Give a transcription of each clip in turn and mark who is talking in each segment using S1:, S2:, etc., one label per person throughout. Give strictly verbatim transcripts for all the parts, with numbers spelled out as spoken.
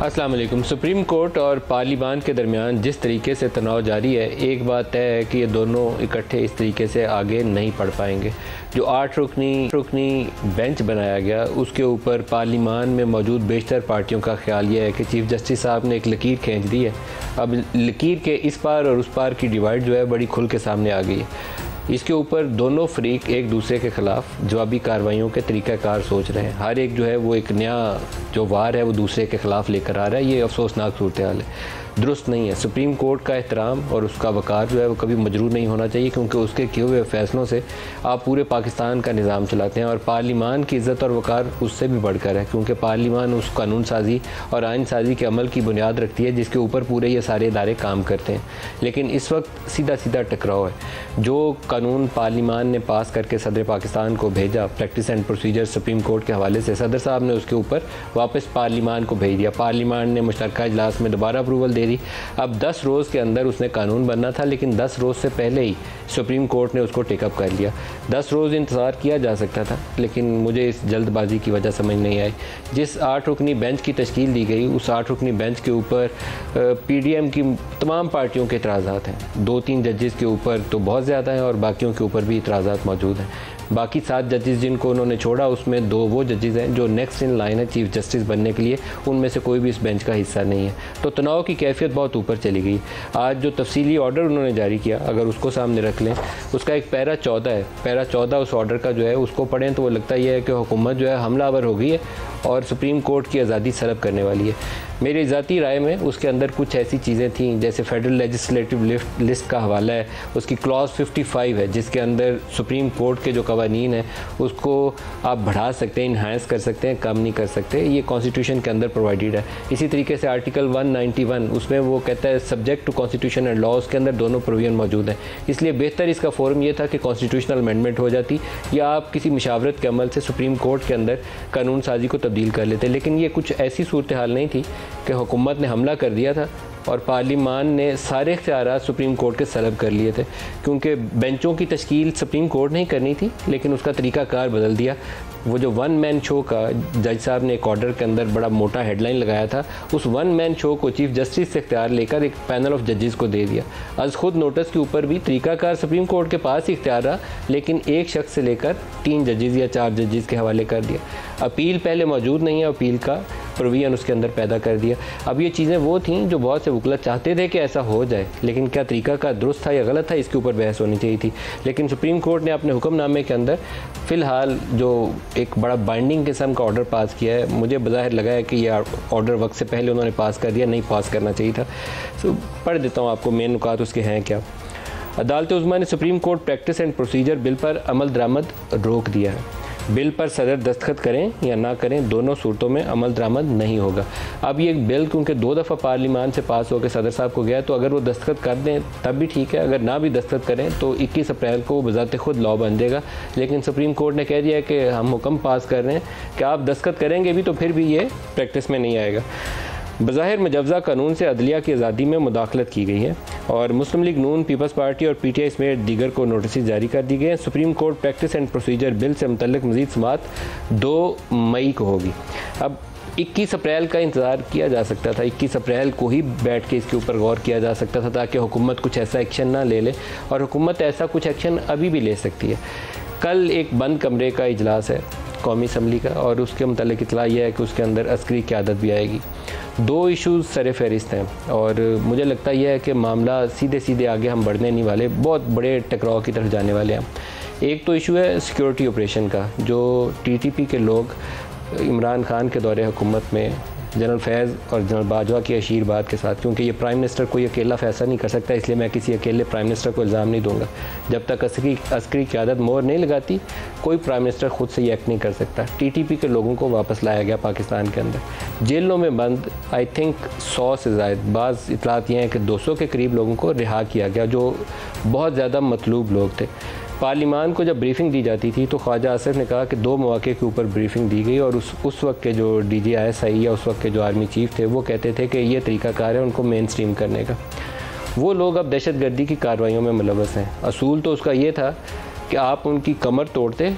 S1: अस्सलाम वालेकुम। Supreme court और पार्लिमान के दरमियान जिस तरीके से तनाव जारी है, एक बात तय है कि ये दोनों इकट्ठे इस तरीके से आगे नहीं बढ़ पाएंगे। जो आठ रुकनी रुकनी बेंच बनाया गया, उसके ऊपर पार्लिमान में मौजूद बेशतर पार्टियों का ख्याल ये है कि चीफ जस्टिस साहब ने एक लकीर खींच दी है। अब लकीर के इस पार और उस पार की डिवाइड जो है बड़ी खुल के सामने आ गई है। इसके ऊपर दोनों फरीक एक दूसरे के ख़िलाफ़ जवाबी कार्रवाइयों के तरीक़ाकार सोच रहे हैं। हर एक जो है वो एक नया जो वार है वो दूसरे के ख़िलाफ़ लेकर आ रहा है। ये अफसोसनाक सूरत हाल है, दुरुस्त नहीं है। सुप्रीम कोर्ट का एहतराम और उसका वक़ार जो है वो कभी मजरूर नहीं होना चाहिए, क्योंकि उसके किए हुए फ़ैसलों से आप पूरे पाकिस्तान का निज़ाम चलाते हैं। और पार्लिमान की इज़्ज़त और वक़ार उससे भी बढ़कर है, क्योंकि पार्लिमान उस कानून साजी और आइन साजी के अमल की बुनियाद रखती है जिसके ऊपर पूरे ये सारे इदारे काम करते हैं। लेकिन इस वक्त सीधा सीधा टकराव है। जो कानून पार्लिमान ने पास करके सदर पाकिस्तान को भेजा, practice and procedure supreme court के हवाले से, सदर साहब ने उसके ऊपर वापस पार्लिमान को भेज दिया। पार्लिमान ने मुश्तरका इजलास में दोबारा अप्रूवल दे दी। अब दस रोज़ के अंदर उसने कानून बनना था, लेकिन दस रोज़ से पहले ही सुप्रीम कोर्ट ने उसको टेकअप कर लिया। दस रोज़ इंतज़ार किया जा सकता था, लेकिन मुझे इस जल्दबाजी की वजह समझ नहीं आई। जिस आठ रुकनी बेंच की तश्कील दी गई, उस आठ रुकनी बेंच के ऊपर पी डी एम की तमाम पार्टियों के इतराज़ात हैं। दो तीन जजेस के ऊपर तो बहुत ज़्यादा हैं और बाकियों के ऊपर भी इतराज़ात मौजूद हैं। बाकी सात जजेस जिनको उन्होंने छोड़ा, उसमें दो वो जजेस हैं जो नेक्स्ट इन लाइन है चीफ जस्टिस बनने के लिए। उनमें से कोई भी इस बेंच का हिस्सा नहीं है। तो तनाव की कैफियत बहुत ऊपर चली गई। आज जो तफसीली ऑर्डर उन्होंने जारी किया, अगर उसको सामने रख लें, उसका एक पैरा चौदह है। पैरा चौदह उस ऑर्डर का जो है उसको पढ़ें तो वो लगता ही है कि हुकूमत जो है हमलावर हो गई है और सुप्रीम कोर्ट की आज़ादी सलब करने वाली है। मेरी ज़ाती राय में उसके अंदर कुछ ऐसी चीज़ें थीं, जैसे फेडरल लेजिस्लेटिव लिस्ट का हवाला है, उसकी क्लॉज पचपन है जिसके अंदर सुप्रीम कोर्ट के जो कवानीन हैं उसको आप बढ़ा सकते हैं, इन्हांस कर सकते हैं, कम नहीं कर सकते। ये कॉन्स्टिट्यूशन के अंदर प्रोवाइडेड है। इसी तरीके से आर्टिकल एक सौ इक्यानवे उसमें वो कहता है subject to constitution and law, उसके अंदर दोनों प्रोविजन मौजूद हैं। इसलिए बेहतर इसका फोरम ये था कि कॉन्स्टिट्यूशनल अमेंडमेंट हो जाती या आप किसी मुशावरत के अमल से सुप्रीम कोर्ट के अंदर कानून साजी को तब्दील कर लेते। लेकिन ये कुछ ऐसी सूरत हाल नहीं थी कि हुकूमत ने हमला कर दिया था और पार्लिमान ने सारे इख्तियारात सुप्रीम कोर्ट के सलब कर लिए थे, क्योंकि बेंचों की तश्कील सुप्रीम कोर्ट नहीं करनी थी, लेकिन उसका तरीक़ाकार बदल दिया। वो जो वन मैन शो का जज साहब ने एक ऑर्डर के अंदर बड़ा मोटा हेडलाइन लगाया था, उस वन मैन शो को चीफ जस्टिस से इख्तियार लेकर एक पैनल ऑफ जजेस को दे दिया। आज खुद नोटिस के ऊपर भी तरीक़ाकार सुप्रीम कोर्ट के पास ही इख्तियार रहा, लेकिन एक शख्स से लेकर तीन जजेस या चार जजेस के हवाले कर दिया। अपील पहले मौजूद नहीं है, अपील का प्रोविजन उसके अंदर पैदा कर दिया। अब ये चीज़ें वो थीं जो बहुत से वकील चाहते थे कि ऐसा हो जाए, लेकिन क्या तरीका का दुरुस्त था या गलत था, इसके ऊपर बहस होनी चाहिए थी। लेकिन सुप्रीम कोर्ट ने अपने हुक्मनामे के अंदर फ़िलहाल जो एक बड़ा बाइंडिंग किस्म का ऑर्डर पास किया है, मुझे बज़ाहिर लगा है कि यह ऑर्डर वक्त से पहले उन्होंने पास कर दिया, नहीं पास करना चाहिए था। तो पढ़ देता हूँ आपको मेन नुकात उसके हैं क्या। अदालत उज़्मा ने supreme court practice and procedure bill पर अमल दरामद रोक दिया है। बिल पर सदर दस्तखत करें या ना करें, दोनों सूरतों में अमल दरामद नहीं होगा। अब ये बिल क्योंकि दो दफ़ा पार्लिमान से पास होकर सदर साहब को गया, तो अगर वो दस्तखत कर दें तब भी ठीक है, अगर ना भी दस्तखत करें तो इक्कीस अप्रैल को बज़ाते खुद लॉ बन जाएगा। लेकिन सुप्रीम कोर्ट ने कह दिया कि हम हुक्म पास कर रहे हैं कि आप दस्तखत करेंगे भी तो फिर भी ये प्रैक्टिस में नहीं आएगा। बज़ाहिर मुजवज़ा कानून से अदलिया की आज़ादी में मुदाखलत की गई है और मुस्लिम लीग नून, पीपल्स पार्टी और पी टी आई समेत दीगर को नोटिस जारी कर दी गए हैं। Supreme court practice and procedure bill से मुतल्लिक मज़ीद समाअत दो मई को होगी। अब इक्कीस अप्रैल का इंतज़ार किया जा सकता था, इक्कीस अप्रैल को ही बैठ के इसके ऊपर गौर किया जा सकता था, ताकि हुकूमत कुछ ऐसा एक्शन ना ले ले, और हुकूमत ऐसा कुछ एक्शन अभी भी ले सकती है। कल एक बंद कमरे का इजलास है कौमी असम्बली का, और उसके मुतालिक इतला यह है कि उसके अंदर अस्करी क़यादत भी आएगी। दो इश्यूज़ सर फहरिस्त हैं और मुझे लगता यह है कि मामला सीधे सीधे आगे हम बढ़ने नहीं वाले, बहुत बड़े टकराव की तरफ जाने वाले हैं। एक तो इशू है सिक्योरिटी ऑपरेशन का, जो टी टी पी के लोग इमरान खान के दौरे हुकूमत में जनरल फैज़ और जनरल बाजवा की आशीर्वाद के साथ, क्योंकि ये प्राइम मिनिस्टर कोई अकेला फैसला नहीं कर सकता, इसलिए मैं किसी अकेले प्राइम मिनिस्टर को इल्ज़ाम नहीं दूंगा। जब तक अस्करी अस्करी क़यादत मोहर नहीं लगाती, कोई प्राइम मिनिस्टर ख़ुद से ये एक्ट नहीं कर सकता। टी टी पी के लोगों को वापस लाया गया पाकिस्तान के अंदर, जेलों में बंद आई थिंक सौ से ज़ायद, बाज़ इतलात ये हैं कि दो सौ के करीब लोगों को रिहा किया गया, जो बहुत ज़्यादा मतलूब लोग थे। पार्लिमान को जब ब्रीफिंग दी जाती थी तो ख्वाजा आसिफ ने कहा कि दो मौके के ऊपर ब्रीफिंग दी गई, और उस उस वक्त के जो D G I S I या उस वक्त के जो आर्मी चीफ थे वो कहते थे कि ये तरीक़ाकार है उनको मेन स्ट्रीम करने का। वो लोग अब दहशत गर्दी की कार्रवाइयों में मुलव्वस हैं। असूल तो उसका ये था कि आप उनकी कमर तोड़ते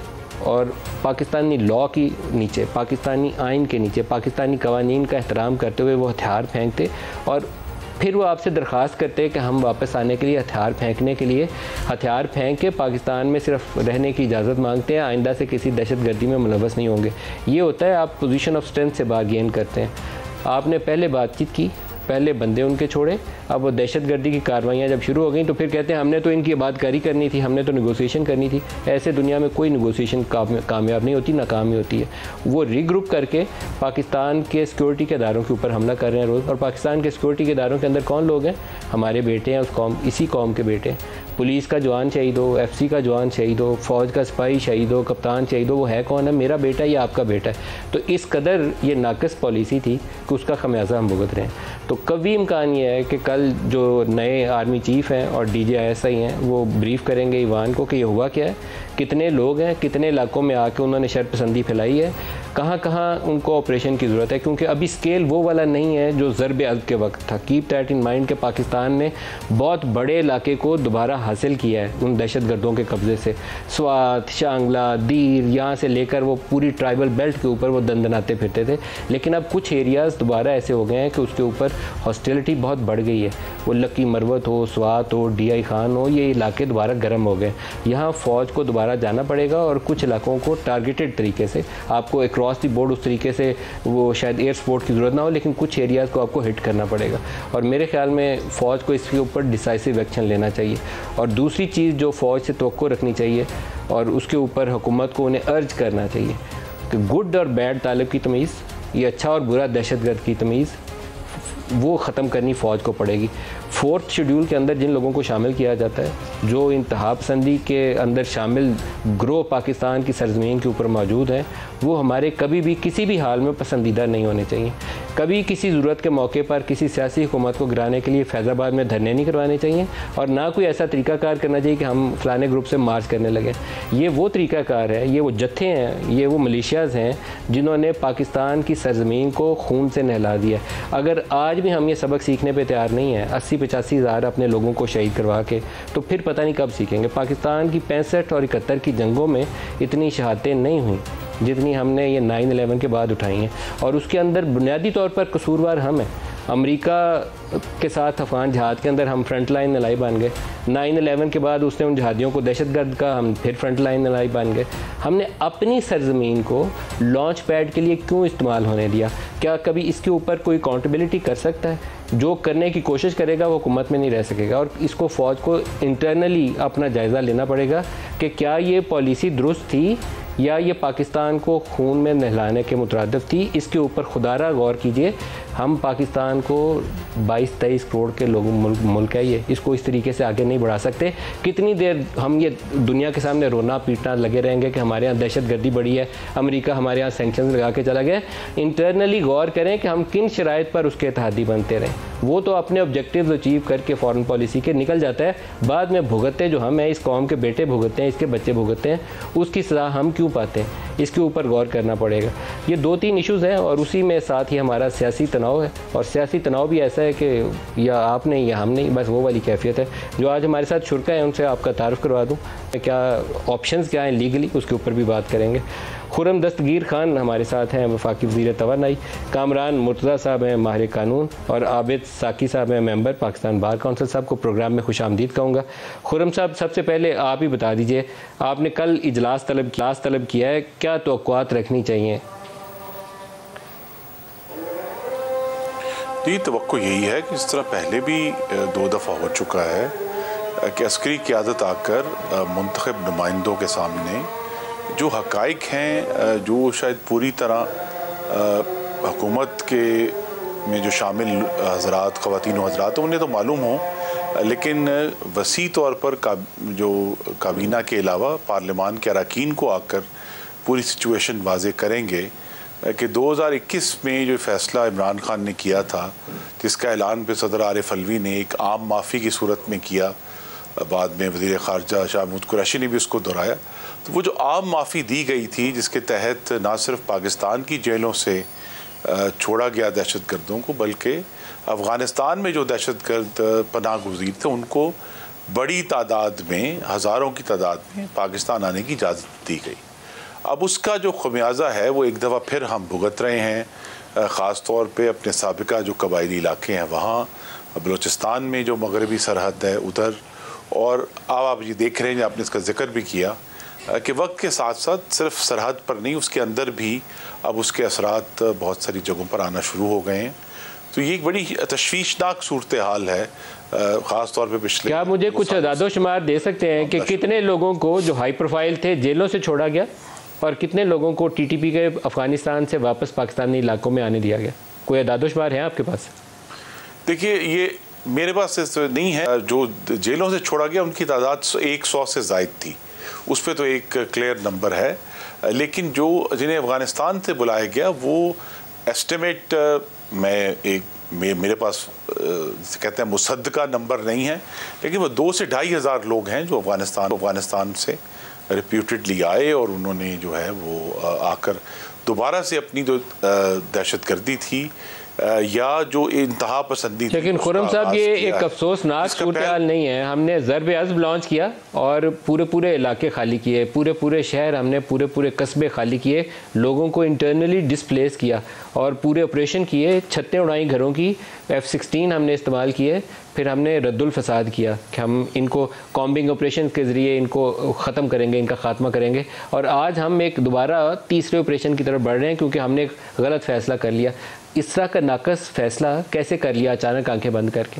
S1: और पाकिस्तानी लॉ की नीचे, पाकिस्तानी आइन के नीचे, पाकिस्तानी कवानीन का एहतराम करते हुए वो हथियार फेंकते और फिर वो आपसे दरख्वास्त करते कि हम वापस आने के लिए हथियार फेंकने के लिए हथियार फेंक के पाकिस्तान में सिर्फ रहने की इजाज़त मांगते हैं, आइंदा से किसी दहशत गर्दी में मुलव्वस नहीं होंगे। ये होता है आप पोजीशन ऑफ स्ट्रेंथ से बार्गेन करते हैं। आपने पहले बातचीत की, पहले बंदे उनके छोड़े, अब वो दहशतगर्दी की कार्रवाइयाँ जब शुरू हो गई तो फिर कहते हैं हमने तो इनकी आबादकारी करनी थी, हमने तो नेगोशिएशन करनी थी। ऐसे दुनिया में कोई नेगोशिएशन कामयाब नहीं होती, नाकाम ही होती है। वो रीग्रुप करके पाकिस्तान के सिक्योरिटी के इदारों के ऊपर हमला कर रहे हैं रोज़। और पाकिस्तान के सिक्योरिटी के इदारों के अंदर कौन लोग हैं? हमारे बेटे हैं, उस कौम, इसी कौम के बेटे हैं। पुलिस का जवान शहीद हो, एफ सी का जवान शहीद हो, फ़ौज का सिपाही शहीद हो, कप्तान शहीद हो, वो है कौन है? मेरा बेटा या आपका बेटा है। तो इस कदर ये नाक़िस पॉलिसी थी कि उसका खमियाजा हम भुगत रहे हैं। तो कभी इम्कान ये है कि कल जो नए आर्मी चीफ़ हैं और D G I S I हैं वो ब्रीफ़ करेंगे ईवान को कि ये हुआ क्या है, कितने लोग हैं, कितने इलाकों में आके उन्होंने शरपसंदी फैलाई है, कहाँ कहाँ उनको ऑपरेशन की ज़रूरत है, क्योंकि अभी स्केल वो वाला नहीं है जो ज़रब अज़ब के वक्त था। कीप दैट इन माइंड कि पाकिस्तान ने बहुत बड़े इलाके को दोबारा हासिल किया है उन दहशत गर्दों के कब्ज़े से। स्वात, शांगला, दीर, यहाँ से लेकर वो पूरी ट्राइबल बेल्ट के ऊपर वो दंदनाते फिरते थे। लेकिन अब कुछ एरियाज़ दोबारा ऐसे हो गए हैं कि उसके ऊपर हॉस्टिलिटी बहुत बढ़ गई है। वो लक्की मरवत हो, स्वात हो, डी आई खान हो, ये इलाके दोबारा गर्म हो गए। यहाँ फ़ौज को दोबारा जाना पड़ेगा और कुछ इलाकों को टारगेटेड तरीके से, आपको अक्रॉस दी बोर्ड उस तरीके से वो शायद एयर सपोर्ट की ज़रूरत ना हो, लेकिन कुछ एरियाज़ को आपको हिट करना पड़ेगा। और मेरे ख्याल में फ़ौज को इसके ऊपर डिसाइसिव एक्शन लेना चाहिए। और दूसरी चीज़ जो फ़ौज से तवक्को रखनी चाहिए और उसके ऊपर हुकूमत को उन्हें अर्ज करना चाहिए कि गुड और बैड तालिब की तमीज़, ये अच्छा और बुरा दहशतगर्द की तमीज़, वो ख़त्म करनी फ़ौज को पड़ेगी। फोर्थ शेड्यूल के अंदर जिन लोगों को शामिल किया जाता है, जो इंतहा पसंदी के अंदर शामिल ग्रोह पाकिस्तान की सरजमीन के ऊपर मौजूद हैं, वो हमारे कभी भी किसी भी हाल में पसंदीदा नहीं होने चाहिए। कभी किसी ज़रूरत के मौके पर किसी सियासी हुकूमत को गिराने के लिए फैज़ाबाद में धरने नहीं करवाने चाहिए और ना कोई ऐसा तरीक़ाकार करना चाहिए कि हम फ़लाने ग्रुप से मार्च करने लगें। ये वो तरीक़ाकार है, ये वो जत्थे हैं, ये वो मिलिशियाज़ हैं जिन्होंने पाकिस्तान की सरजमीन को खून से नहला दिया। अगर आज भी हम ये सबक सीखने पर तैयार नहीं हैं, अस्सी पचासी हज़ार अपने लोगों को शहीद करवा के, तो फिर पता नहीं कब सीखेंगे। पाकिस्तान की पैंसठ और इकहत्तर की जंगों में इतनी शहादतें नहीं हुई जितनी हमने ये नाइन इलेवन के बाद उठाई हैं, और उसके अंदर बुनियादी तौर पर कसूरवार हम हैं। अमेरिका के साथ अफगान जहाद के अंदर हम फ्रंट लाइन नलाई बन गए। नाइन इलेवन के बाद उसने उन जहादियों को दहशतगर्द का, हम फिर फ्रंट लाइन नलाई बन गए। हमने अपनी सरजमीन को लॉन्च पैड के लिए क्यों इस्तेमाल होने दिया? क्या कभी इसके ऊपर कोई अकाउंटेबिलिटी कर सकता है? जो करने की कोशिश करेगा वो हुकूमत में नहीं रह सकेगा। और इसको फ़ौज को इंटरनली अपना जायज़ा लेना पड़ेगा कि क्या ये पॉलिसी दुरुस्त थी या ये पाकिस्तान को खून में नहलाने के मुतरादिफ थी। इसके ऊपर खुदारा गौर कीजिए। हम पाकिस्तान को बाईस तेईस करोड़ के लोगों मुल्क, मुल्क है ये, इसको इस तरीके से आगे नहीं बढ़ा सकते। कितनी देर हम ये दुनिया के सामने रोना पीटना लगे रहेंगे कि हमारे यहाँ दहशत गर्दी बढ़ी है, अमेरिका हमारे यहाँ सैंक्शंस लगा के चला गया। इंटरनली गौर करें कि हम किन शराइत पर उसके तहदी बनते रहें। वो तो अपने ऑब्जेक्टिव्स अचीव करके फॉरेन पॉलिसी के निकल जाता है, बाद में भुगतते जो हम हैं, इस कौम के बेटे भुगतते हैं, इसके बच्चे भुगतते हैं, उसकी सज़ा हम क्यों पाते हैं? इसके ऊपर गौर करना पड़ेगा। ये दो तीन इश्यूज़ हैं और उसी में साथ ही हमारा सियासी तनाव है। और सियासी तनाव भी ऐसा है कि या आप नहीं या हम नहीं, बस वो वाली कैफियत है। जो आज हमारे साथ शुरका है उनसे आपका तारुफ करवा दूँ, क्या ऑप्शंस क्या हैं लीगली, उसके ऊपर भी बात करेंगे। खुरम दस्तगीर खान हमारे साथ हैं, वफाकी वज़ीर तवानाई। कामरान मुर्तज़ा साहब हैं, माहिर कानून। और आबिद साकी साहब हैं, मेंबर पाकिस्तान बार काउंसिल। साहब को प्रोग्राम में खुश आमदीद कहूँगा। खुरम साहब, सबसे पहले आप ही बता दीजिए, आपने कल इजलास तलब इजलास तलब किया है, क्या तवक्कुआत रखनी चाहिए?
S2: जी, तवक्को यही है कि इस तरह पहले भी दो दफ़ा हो चुका है कि अस्करी क़यादत आकर मुंतखब नुमाइंदों के सामने जो हक़ाइक़ हैं, जो शायद पूरी तरह हुकूमत के में जो शामिल हज़रात, ख़वातीन व हज़रात, उन्हें तो मालूम हो, लेकिन वसी तौर पर का, जो काबीना के अलावा पार्लियामान के अरकान को आकर पूरी सिचुएशन वाज़े करेंगे कि दो हज़ार इक्कीस में जो फ़ैसला इमरान खान ने किया था, जिसका ऐलान पे सदर आरिफ अलवी ने एक आम माफ़ी की सूरत में किया, बाद में वज़ीर ख़ारजा शाह महमूद कुरैशी ने भी उसको दोहराया, तो वो जो आम माफ़ी दी गई थी जिसके तहत ना सिर्फ पाकिस्तान की जेलों से छोड़ा गया दहशत गर्दों को, बल्कि अफ़गानिस्तान में जो दहशत गर्द पनाह गुज़ीर थे उनको बड़ी तादाद में, हज़ारों की तादाद में पाकिस्तान आने की इजाज़त दी गई। अब उसका जो खमियाजा है वो एक दफ़ा फिर हम भुगत रहे हैं, ख़ास तौर पे अपने साबिका जो कबायली इलाके हैं वहाँ, बलूचिस्तान में जो मगरबी सरहद है उधर, और अब आप ये देख रहे हैं, आपने इसका जिक्र भी किया कि वक्त के साथ साथ सिर्फ सरहद पर नहीं, उसके अंदर भी अब उसके असरात बहुत सारी जगहों पर आना शुरू हो गए हैं। तो ये एक बड़ी तशवीशनाक सूरत हाल है, ख़ास तौर पे पिछले।
S1: क्या मुझे कुछ अदादो शुमार दे सकते हैं कि कितने लोगों को जो हाई प्रोफाइल थे जेलों से छोड़ा गया और कितने लोगों को टीटीपी के अफ़गानिस्तान से वापस पाकिस्तानी इलाकों में आने दिया गया? कोई अदादो शुमार है आपके पास?
S2: देखिए, ये मेरे पास नहीं है। जो जेलों से छोड़ा गया उनकी तादाद एक सौ से ज़ायद थी, उस पर तो एक क्लियर नंबर है, लेकिन जो जिन्हें अफ़गानिस्तान से बुलाया गया वो एस्टिमेट मैं एक मे, मेरे पास जिसे कहते हैं मुसद्दका नंबर नहीं है, लेकिन वो दो से ढाई हज़ार लोग हैं जो अफ़गानिस्तान अफ़गानिस्तान से रिप्यूटेडली आए और उन्होंने जो है वो आकर दोबारा से अपनी जो दहशतगर्दी थी या जो इंतहा पसंदी थी।
S1: लेकिन खुर्रम साहब, ये एक अफसोसनाक सूरत हाल नहीं है। हमने ज़रब अज़्ब लॉन्च किया और पूरे पूरे इलाके खाली किए, पूरे पूरे शहर, हमने पूरे पूरे कस्बे खाली किए, लोगों को इंटरनली डिस्प्लेस किया और पूरे ऑपरेशन किए, छतें उड़ाई घरों की, एफ सिक्सटीन हमने इस्तेमाल किए, फिर हमने रद्दुल फसाद किया कि हम इनको कॉम्बिंग ऑपरेशन के ज़रिए इनको ख़त्म करेंगे, इनका ख़ात्मा करेंगे। और आज हम एक दोबारा तीसरे ऑपरेशन की तरफ बढ़ रहे हैं क्योंकि हमने एक गलत फ़ैसला कर लिया। इस तरह का नाकस फ़ैसला कैसे कर लिया अचानक आंखें बंद करके?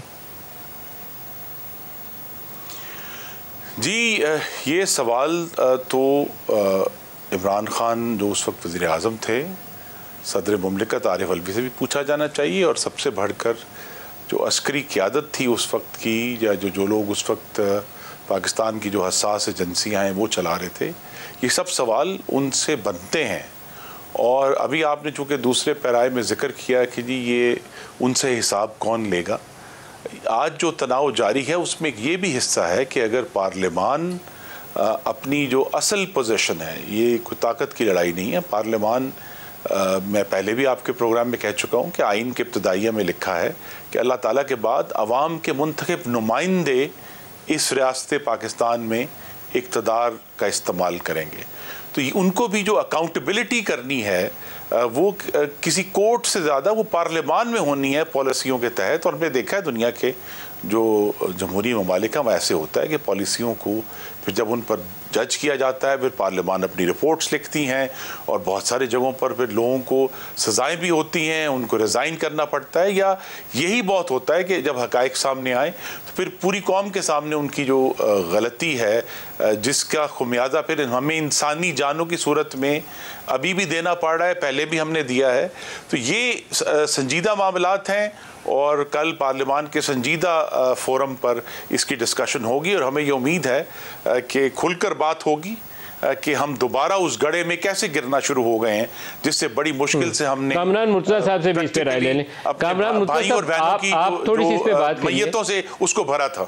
S2: जी, ये सवाल तो इमरान खान जो उस वक्त वज़ीर आज़म थे, सदर मुमलिकत आरिफ अलवी से भी पूछा जाना चाहिए, और सबसे बढ़कर जो अस्करी क़यादत थी उस वक्त की, या जो जो लोग उस वक्त पाकिस्तान की जो हसास एजेंसियाँ हैं वो चला रहे थे, ये सब सवाल उनसे बनते हैं। और अभी आपने चूँकि दूसरे पैराए में ज़िक्र किया कि जी ये उनसे हिसाब कौन लेगा, आज जो तनाव जारी है उसमें ये भी हिस्सा है कि अगर पार्लिमान अपनी जो असल पोजीशन है, ये कोई ताकत की लड़ाई नहीं है, पार्लिमान आ, मैं पहले भी आपके प्रोग्राम में कह चुका हूँ कि आइन के इब्तदाइया में लिखा है कि अल्लाह ताला के बाद अवाम के मुंतखब नुमाइंदे इस रियासत पाकिस्तान में इक़्तिदार का इस्तेमाल करेंगे। तो उनको भी जो अकाउंटेबिलिटी करनी है वो किसी कोर्ट से ज़्यादा वो पार्लियामान में होनी है पॉलिसियों के तहत। और हमने देखा है दुनिया के जो जमहूरी ममालिक हैं वहाँ ऐसे होता है कि पॉलिसियों को फिर जब उन पर जज किया जाता है, फिर पार्लियामान अपनी रिपोर्ट्स लिखती हैं और बहुत सारी जगहों पर फिर लोगों को सज़ाएं भी होती हैं, उनको रिज़ाइन करना पड़ता है, या यही बहुत होता है कि जब हक़ाइक़ सामने आए तो फिर पूरी कौम के सामने उनकी जो गलती है जिसका खुमियाजा फिर हमें इंसानी जानों की सूरत में अभी भी देना पड़ रहा है, पहले भी हमने दिया है। तो ये संजीदा मामलात हैं और कल पार्लियामान के संजीदा फोरम पर इसकी डिस्कशन होगी और हमें ये उम्मीद है कि खुलकर बात होगी कि हम दोबारा उस गड्ढे में कैसे गिरना शुरू हो गए हैं जिससे बड़ी मुश्किल से हमने।
S1: कामरान मुर्तज़ा साहब से भी इस पे राय ले लें। कामरान मुर्तज़ा साहब, आप, आप थोड़ी सी इस पे बात करिए।
S2: मैयतों से उसको भरा था।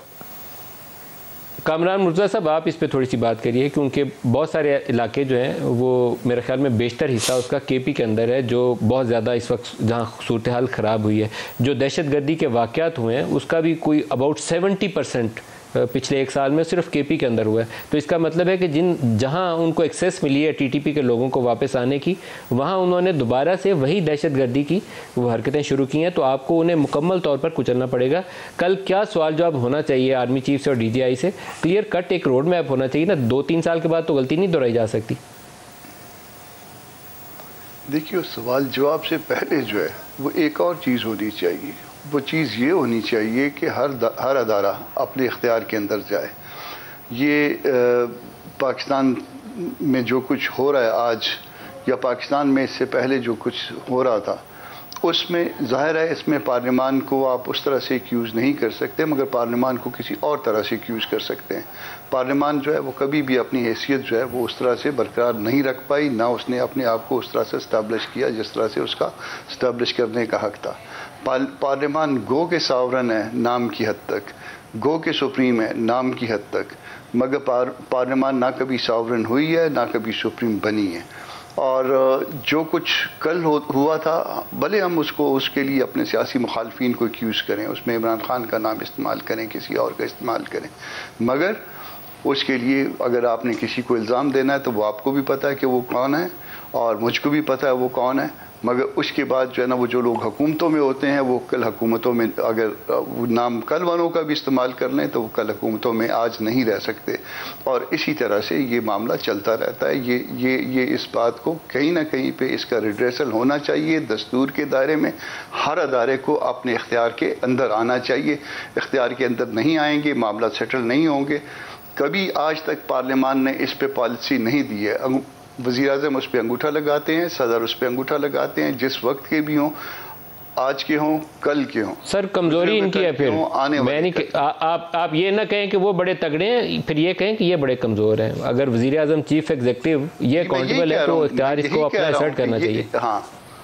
S1: कामरान मुर्तज़ा साहब, आप इस पे थोड़ी सी बात करिए क्योंकि बहुत सारे इलाके जो हैं वो मेरे ख्याल में बेशतर हिस्सा उसका के पी के अंदर है, जो बहुत ज़्यादा इस वक्त जहाँ सूरत हाल ख़राब हुई है। जो दहशतगर्दी के वाक़यात हुए हैं उसका भी कोई अबाउट सेवेंटी परसेंट पिछले एक साल में सिर्फ के पी के अंदर हुआ है। तो इसका मतलब है कि जिन जहां उनको एक्सेस मिली है टी टी पी के लोगों को वापस आने की, वहां उन्होंने दोबारा से वही दहशतगर्दी की वो हरकतें शुरू की हैं। तो आपको उन्हें मुकम्मल तौर पर कुचलना पड़ेगा। कल क्या सवाल जवाब होना चाहिए आर्मी चीफ से और डी जी आई से, क्लियर कट एक रोड मैप होना चाहिए ना। दो तीन साल के बाद तो गलती नहीं दोहराई जा सकती।
S3: देखिए, सवाल जवाब से पहले जो है वो एक और चीज़ होनी चाहिए। वो चीज़ ये होनी चाहिए कि हर हर अदारा अपने इख्तियार के अंदर जाए। ये आ, पाकिस्तान में जो कुछ हो रहा है आज, या पाकिस्तान में इससे पहले जो कुछ हो रहा था, उसमें ज़ाहिर है इसमें पार्लियामान को आप उस तरह से एक्यूज़ नहीं कर सकते, मगर पार्लियामान को किसी और तरह से एक्यूज़ कर सकते हैं। पार्लियामान जो है वो कभी भी अपनी हैसियत जो है वो उस तरह से बरकरार नहीं रख पाई, ना उसने अपने आप को उस तरह से इस्टेब्लिश किया जिस तरह से उसका इस्टेब्लिश करने का हक़ था। पार्लियामान गो के सावरन है नाम की हद तक, गो के सुप्रीम है नाम की हद तक, मगर पार, पार्लियामान ना कभी सावरन हुई है ना कभी सुप्रीम बनी है। और जो कुछ कल हो, हुआ था, भले हम उसको उसके लिए अपने सियासी मुखालफिन को एक्यूज़ करें, उसमें इमरान खान का नाम इस्तेमाल करें, किसी और का इस्तेमाल करें, मगर उसके लिए अगर आपने किसी को इल्ज़ाम देना है तो वो आपको भी पता है कि वो कौन है और मुझको भी पता है वो कौन है, मगर उसके बाद जो है ना वो जो लोग हुकूमतों में होते हैं वो कल हुकूमतों में, अगर नाम कल वालों का भी इस्तेमाल कर लें तो वो कल हुकूमतों में आज नहीं रह सकते। और इसी तरह से ये मामला चलता रहता है। ये ये ये इस बात को कहीं ना कहीं पे इसका रिड्रेसल होना चाहिए। दस्तूर के दायरे में हर अदारे को अपने इख्तियार के अंदर आना चाहिए। इख्तियार के अंदर नहीं आएंगे, मामला सेटल नहीं होंगे। कभी आज तक पार्लियामान ने इस पे पॉलिसी नहीं दी है। वज़ीर आज़म उस पर अंगूठा लगाते हैं, सदर उस पर अंगूठा लगाते हैं, जिस वक्त के भी हों, आज के हों, कल के हों।
S1: सर कमजोरी इनकी है। फिर
S3: आने
S1: मैं नहीं आ, आप आप ये ना कहें कि वो बड़े तगड़े हैं, फिर ये कहें कि ये बड़े कमज़ोर हैं। अगर वज़ीर आज़म चीफ एग्जीक्यूटिव ये अकाउंटेबल है तो इख्तियार इसको अपना असर्ट करना चाहिए।
S3: हाँ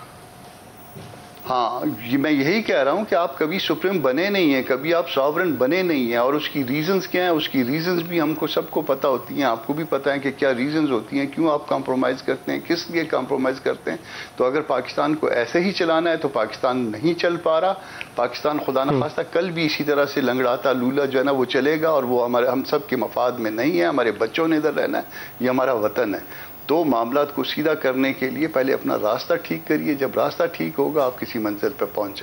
S3: हाँ, ये मैं यही कह रहा हूँ कि आप कभी सुप्रीम बने नहीं हैं, कभी आप सॉवरेन बने नहीं हैं। और उसकी रीजंस क्या हैं, उसकी रीजंस भी हमको सबको पता होती हैं, आपको भी पता है कि क्या रीजंस होती हैं, क्यों आप कॉम्प्रोमाइज़ करते हैं, किस लिए कॉम्प्रोमाइज़ करते हैं। तो अगर पाकिस्तान को ऐसे ही चलाना है तो पाकिस्तान नहीं चल पा रहा। पाकिस्तान खुदा न खास्ता कल भी इसी तरह से लंगड़ाता लूला जो है ना वो चलेगा, और वो हमारे हम सब के मफाद में नहीं है। हमारे बच्चों ने इधर रहना है, ये हमारा वतन है। तो मामलात को सीधा करने के लिए पहले अपना रास्ता ठीक करिए। जब रास्ता ठीक होगा आप किसी मंजिल पर पहुंच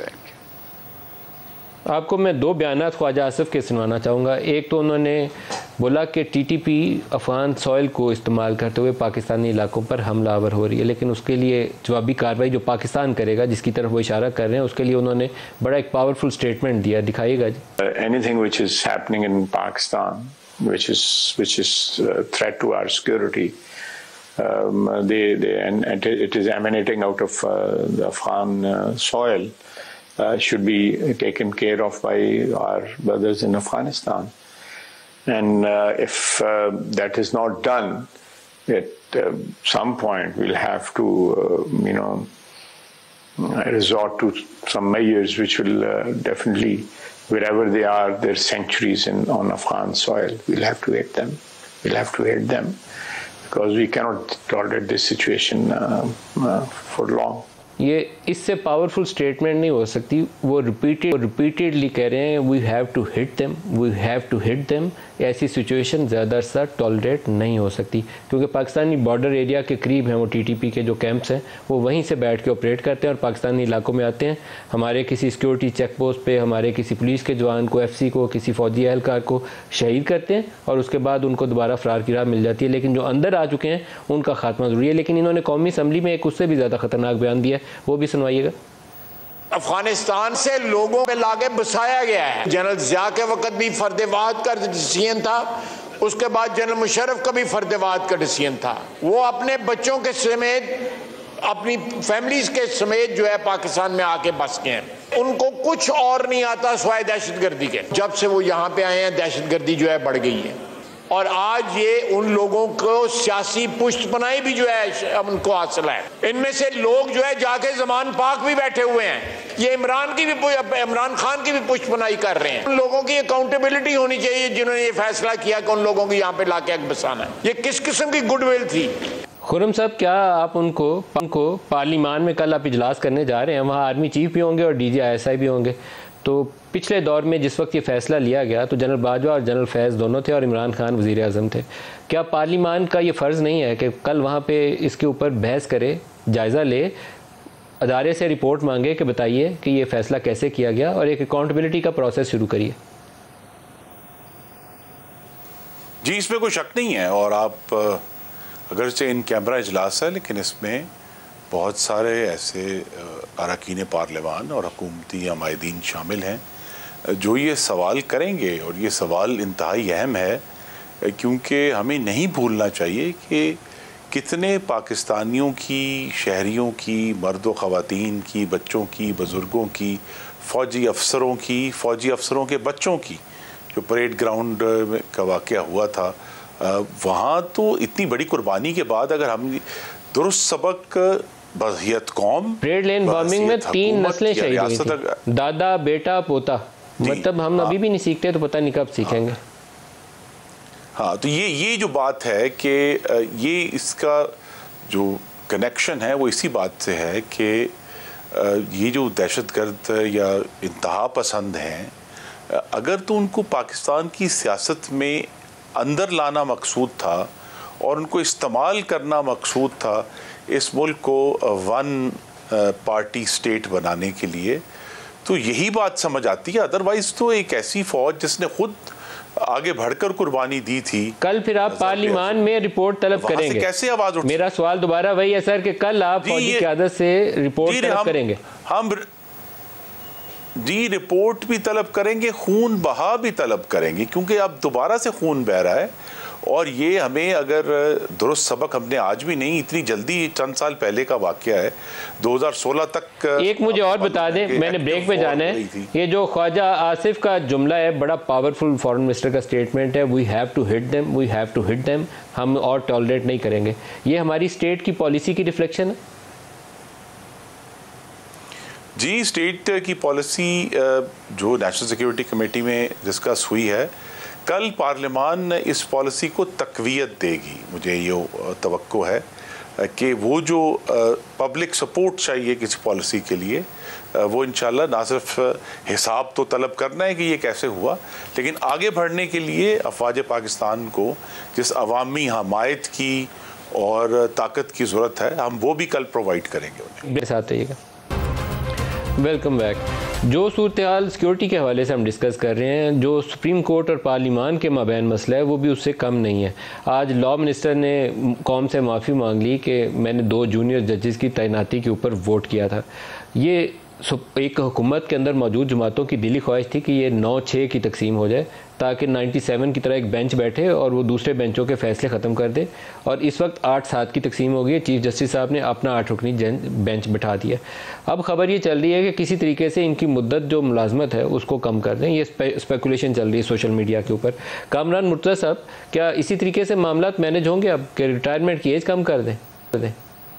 S3: जाएंगे।
S1: आपको मैं दो बयानात ख्वाजा आसिफ के सुनाना चाहूँगा। एक तो उन्होंने बोला कि टीटीपी अफगान सॉइल को इस्तेमाल करते हुए पाकिस्तानी इलाकों पर हमलावर हो रही है, लेकिन उसके लिए जवाबी कार्रवाई जो पाकिस्तान करेगा, जिसकी तरफ वो इशारा कर रहे हैं, उसके लिए उन्होंने बड़ा एक पावरफुल स्टेटमेंट दिया। दिखाइएगा जी।
S4: Anything which is happening in Pakistan which is which is threat to our security, Um, they, they, and, and it is emanating out of uh, the Afghan uh, soil, uh, should be taken care of by our brothers in Afghanistan. And uh, if uh, that is not done, at uh, some point we'll have to, uh, you know, resort to some measures which will uh, definitely, wherever they are, their sanctuaries in, on Afghan soil, we'll have to hit them. We'll have to hit them. Because we cannot tolerate this situation uh, uh, for long.
S1: ये इससे powerful statement नहीं हो सकती। वो repeated repeatedly कह रहे हैं we have to hit them, we have to hit them. ऐसी सिचुएशन ज़्यादा अरसा टॉलरेट नहीं हो सकती, क्योंकि पाकिस्तानी बॉर्डर एरिया के करीब हैं वो टीटीपी के जो कैंप्स हैं, वो वहीं से बैठ के ऑपरेट करते हैं और पाकिस्तानी इलाकों में आते हैं। हमारे किसी सिक्योरिटी चेक पोस्ट पे हमारे किसी पुलिस के जवान को, एफ सी को, किसी फौजी एहलकार को शहीद करते हैं और उसके बाद उनको दोबारा फरार की राह मिल जाती है। लेकिन जो अंदर आ चुके हैं उनका खात्मा ज़रूरी है। लेकिन इन्होंने कौमी असम्बली में एक उससे भी ज़्यादा ख़तरनाक बयान दिया, वो भी सुनवाइएगा।
S5: अफगानिस्तान से लोगों पे लाके बसाया गया है। जनरल जिया के वक्त भी फर्देवाद का डिसीजन था, उसके बाद जनरल मुशर्रफ का भी फर्देवाद का डिसीजन था। वो अपने बच्चों के समेत, अपनी फैमिलीज के समेत जो है पाकिस्तान में आके बस गए हैं। उनको कुछ और नहीं आता सिवाय दहशतगर्दी के। जब से वो यहाँ पे आए हैं दहशतगर्दी जो है बढ़ गई है, और आज ये उन लोगों को सियासी पुष्टपनाही भी जो है उनको हासिल है। इनमें से लोग जो है जाके ज़मान पाक भी बैठे हुए हैं, ये इमरान की भी, इमरान खान की भी पुष्टपनाही कर रहे हैं। उन लोगों की अकाउंटेबिलिटी होनी चाहिए जिन्होंने ये फैसला किया कि उन लोगों को यहाँ पे लाके बसाना है। ये किस किस्म की गुडविल थी?
S1: खुर्रम साहब, क्या आप उनको उनको पार्लियामान में कल आप इजलास करने जा रहे हैं, वहाँ आर्मी चीफ भी होंगे और D G I S I भी होंगे। तो पिछले दौर में जिस वक्त ये फैसला लिया गया तो जनरल बाजवा और जनरल फैज़ दोनों थे और इमरान खान वज़ीर आज़म थे। क्या पार्लियामान का ये फ़र्ज़ नहीं है कि कल वहाँ पे इसके ऊपर बहस करे, जायज़ा ले, अदारे से रिपोर्ट मांगे कि बताइए कि ये फ़ैसला कैसे किया गया, और एक अकाउंटेबिलिटी का प्रोसेस शुरू करिए?
S2: जी, इसमें कोई शक नहीं है। और आप अगरचे इन कैमरा इजलास है, लेकिन इसमें बहुत सारे ऐसे अरकान पार्लियामान और हुकूमती अमायदीन शामिल हैं जो ये सवाल करेंगे। और ये सवाल इंतहाई अहम है, क्योंकि हमें नहीं भूलना चाहिए कि कितने पाकिस्तानियों की, शहरियों की, मर्दों ख़वातीन की, बच्चों की, बुज़ुर्गों की, फ़ौजी अफसरों की, फ़ौजी अफसरों के बच्चों की, जो परेड ग्राउंड का वाक़या हुआ था, वहाँ तो इतनी बड़ी कुर्बानी के बाद अगर हम दुरुस्त सबक बज़ियत कौम,
S1: परेड लेन बॉम्बिंग में तीन नस्लें शहीद हुई थी, दादा, बेटा, पोता। मतलब हम अभी भी नहीं सीखते तो पता नहीं कब सीखेंगे।
S2: हाँ, तो ये ये जो बात है कि ये इसका जो कनेक्शन है वो इसी बात से है कि ये जो दहशतगर्द या इंतहा पसंद हैं, अगर तो उनको पाकिस्तान की सियासत में अंदर लाना मकसूद था और उनको इस्तेमाल करना मकसूद था इस मुल्क को वन पार्टी स्टेट बनाने के लिए, तो यही बात समझ आती है। अदरवाइज तो एक ऐसी फौज जिसने खुद आगे बढ़कर कुर्बानी दी थी।
S1: कल फिर आप पार्लियामान में रिपोर्ट तलब करेंगे,
S2: कैसे आवाज उठ?
S1: मेरा सवाल दोबारा वही है सर कि कल आप फौजी क़यादत से रिपोर्ट तलब करेंगे?
S2: हम जी रिपोर्ट भी तलब करेंगे, खून बहा भी तलब करेंगे, क्योंकि अब दोबारा से खून बह रहा है और ये हमें अगर दुरुस्त सबक हमने आज भी नहीं, इतनी जल्दी चंद साल पहले का वाकया है, दो हज़ार सोलह तक।
S1: एक मुझे और बता दें, मैंने ब्रेक पे जाना है, ये जो ख्वाजा आसिफ का जुमला है बड़ा पावरफुल फॉरेन मिनिस्टर का स्टेटमेंट है, we have to hit them, we have to hit them, हम और टॉलरेट नहीं करेंगे। ये हमारी स्टेट की पॉलिसी की रिफ्लेक्शन है?
S2: जी, स्टेट की पॉलिसी जो नेशनल सिक्योरिटी कमेटी में डिस्कस हुई है, कल पार्लियामान इस पॉलिसी को तक़वियत देगी। मुझे ये तवक्को है कि वो जो पब्लिक सपोर्ट चाहिए किसी पॉलिसी के लिए, वो इंशाल्लाह ना सिर्फ हिसाब तो तलब करना है कि ये कैसे हुआ, लेकिन आगे बढ़ने के लिए अफवाज पाकिस्तान को जिस अवामी हमायत की और ताकत की ज़रूरत है, हम वो भी कल प्रोवाइड करेंगे उन्हें।
S1: मेरे साथ रहिएगा। Welcome back. जो सूरत हाल सिक्योरिटी के हवाले से हम डिस्कस कर रहे हैं, जो सुप्रीम कोर्ट और पार्लियामान के माबैन मसला है, वो भी उससे कम नहीं है। आज लॉ मिनिस्टर ने कौम से माफ़ी मांग ली कि मैंने दो जूनियर जजेस की तैनाती के ऊपर वोट किया था। ये एक हुकूमत के अंदर मौजूद जमातों की दिली ख्वाहिश थी कि ये नौ छः की तकसीम हो जाए, ताकि सत्तानवे की तरह एक बेंच बैठे और वो दूसरे बेंचों के फैसले ख़त्म कर दे। और इस वक्त आठ सात की तकसीम हो गई है, चीफ जस्टिस साहब ने अपना आठ रुकनी बेंच बिठा दिया। अब ख़बर ये चल रही है कि किसी तरीके से इनकी मुद्दत जो मुलाजमत है उसको कम कर दें। ये स्पेकुलेशन चल रही है सोशल मीडिया के ऊपर। कामरान मुर्तज़ा साहब, क्या इसी तरीके से मामला मैनेज होंगे अब कि रिटायरमेंट की एज कम कर दें? दें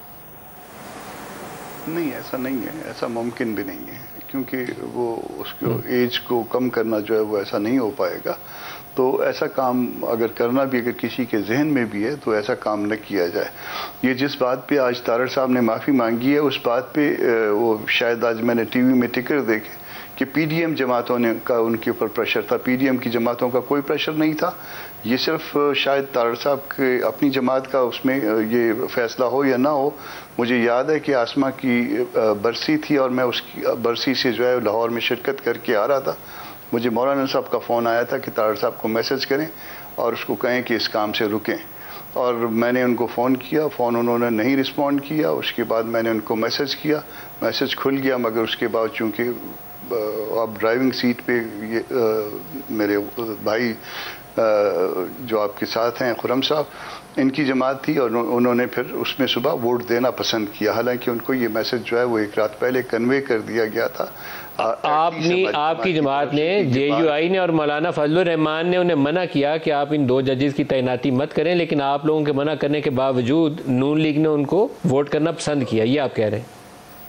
S3: नहीं, ऐसा नहीं है, ऐसा मुमकिन भी नहीं है, क्योंकि वो उसको एज को कम करना जो है वो ऐसा नहीं हो पाएगा। तो ऐसा काम अगर करना भी अगर किसी के जहन में भी है तो ऐसा काम न किया जाए। ये जिस बात पे आज तारड़ साहब ने माफ़ी मांगी है, उस बात पे वो शायद आज मैंने टीवी में टिकर देखे कि पीडीएम जमातों ने का उनके ऊपर प्रेशर था। पीडीएम की जमातों का कोई प्रेशर नहीं था। ये सिर्फ शायद तारड़ साहब के अपनी जमात का उसमें ये फैसला हो या ना हो। मुझे याद है कि आसमा की बरसी थी और मैं उसकी बरसी से जो है लाहौर में शिरकत करके आ रहा था। मुझे मौलाना साहब का फ़ोन आया था कि तारड़ साहब को मैसेज करें और उसको कहें कि इस काम से रुकें, और मैंने उनको फ़ोन किया, फ़ोन उन्होंने नहीं रिस्पॉन्ड किया। उसके बाद मैंने उनको मैसेज किया, मैसेज खुल गया, मगर उसके बाद चूँकि अब ड्राइविंग सीट पे ये आ, मेरे भाई आ, जो आपके साथ हैं खुरम साहब, इनकी जमात थी और उन्होंने फिर उसमें सुबह वोट देना पसंद किया। हालांकि उनको ये मैसेज जो है वो एक रात पहले कन्वे कर दिया गया था।
S1: आपने आपकी जमात ने, जे यू आई ने और मौलाना फजलुर रहमान ने उन्हें मना किया कि आप इन दो जजेस की तैनाती मत करें, लेकिन आप लोगों के मना करने के बावजूद नून लीग ने उनको वोट करना पसंद किया। ये आप कह रहे हैं?